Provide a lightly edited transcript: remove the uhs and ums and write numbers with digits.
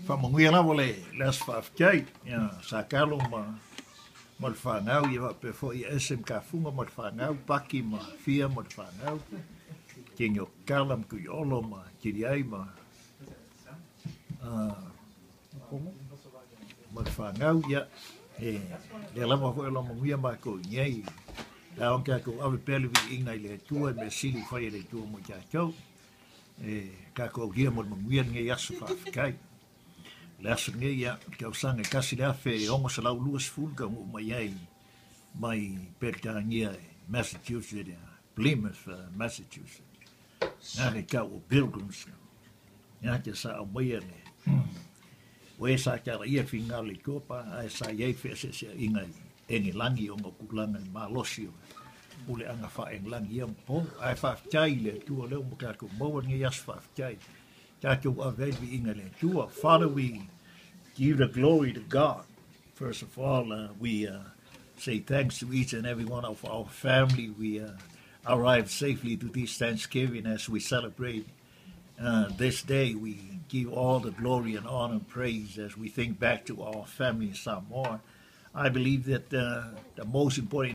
Whamanguia la wale, las whafkai, sa kalo ma le whangau, ia pe fo i esem ka funga ma le whangau, paki ma fia ma le whangau, kenyo kalam kui olo ma kiriai ma le whangau, ia, le lama fo e lama nguia ma ko nyei, la onka ko ave pele vi inga i le tua, me sili whai le tua mo kia kau, ka ko ria mo le manguia nge yasu whafkai, le aso nge ia, kia usanga kasi le afe e ongo sa lau luas fulga mo mai ai, mai perka ngia Massachusetts, Plymouth, Massachusetts. Nga ke kau o Pilgrims, nga ke sa au mai ane. Oe sa kia ra ia whinga le kopa, ai sa iei whese se ingai, enge langi o ngā kulanga i Malosio. Ule anga wha eng langi ia mpo, ai whaftai le tua leo mo kako maua nge yas whaftai. Kako aveli inga le tua. Father, we give the glory to God. First of all, we say thanks to each and every one of our family. We arrived safely to this Thanksgiving as we celebrate this day. We give all the glory and honor and praise as we think back to our family some more. I believe that the most important